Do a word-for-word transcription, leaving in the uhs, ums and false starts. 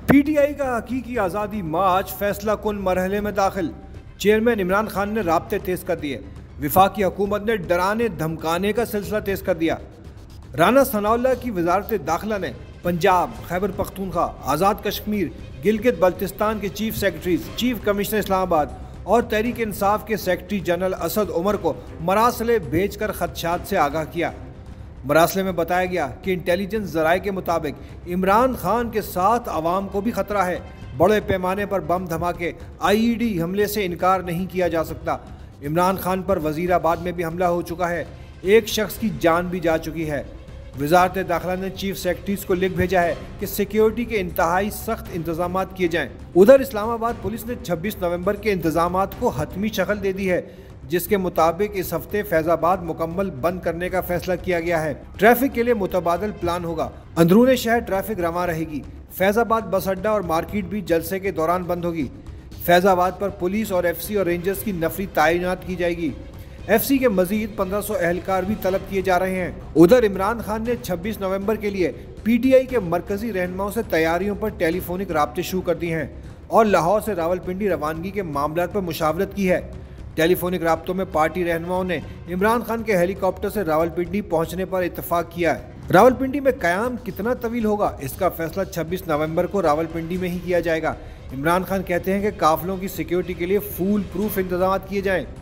PTI का हकीकी आज़ादी मार्च फैसला कुन मरहले में दाखिल। चेयरमैन इमरान खान ने राब्ते तेज कर दिए। विफाकी हुकूमत ने डराने धमकाने का सिलसिला तेज कर दिया। राना सनाउल्लाह की वजारत दाखिला ने पंजाब, खैबर पख्तूनख्वा, आज़ाद कश्मीर, गिलगित बल्तिस्तान के chief secretaries, chief commissioner Islamabad और तहरीक इंसाफ के सेक्रेटरी जनरल असद उमर को मरासले भेजकर खदशात से आगाह किया। मरासले में बताया गया कि इंटेलिजेंस जराये के मुताबिक इमरान खान के साथ आवाम को भी खतरा है। बड़े पैमाने पर बम धमाके, आईईडी हमले से इनकार नहीं किया जा सकता। इमरान खान पर वजीराबाद में भी हमला हो चुका है। एक शख्स की जान भी जा चुकी है। वजारत दाखिला ने चीफ सेक्रेटरीज को लिख भेजा है कि सिक्योरिटी के इंतहाई सख्त इंतजाम किए जाएं। उधर इस्लामाबाद पुलिस ने छब्बीस नवंबर के इंतजाम को हतमी शक्ल दे दी है, जिसके मुताबिक इस हफ्ते फैजाबाद मुकम्मल बंद करने का फैसला किया गया है। ट्रैफिक के लिए मुतबादल प्लान होगा। अंदरूनी शहर ट्रैफिक रवा रहेगी। फैजाबाद बस अड्डा और मार्केट भी जलसे के दौरान बंद होगी। फैजाबाद पर पुलिस और एफसी और रेंजर्स की नफरी तैनात की जाएगी। एफसी के मजीद पंद्रह सौ एहलकार भी तलब किए जा रहे हैं। उधर इमरान खान ने छब्बीस नवंबर के लिए पीटीआई के मरकजी रहनुमाओं से तैयारियों पर टेलीफोनिक राब्ते शुरू कर दिए हैं और लाहौर से रावलपिंडी रवानगी के मामलों पर मुशावरत की है। टेलीफोनिक राब्तों में पार्टी रहनुमाओं ने इमरान खान के हेलीकॉप्टर से रावलपिंडी पहुंचने पर इत्तेफाक किया है। रावलपिंडी में कयाम कितना तवील होगा, इसका फैसला छब्बीस नवंबर को रावलपिंडी में ही किया जाएगा। इमरान खान कहते हैं कि काफिलों की सिक्योरिटी के लिए फूल प्रूफ इंतजाम किए जाएं।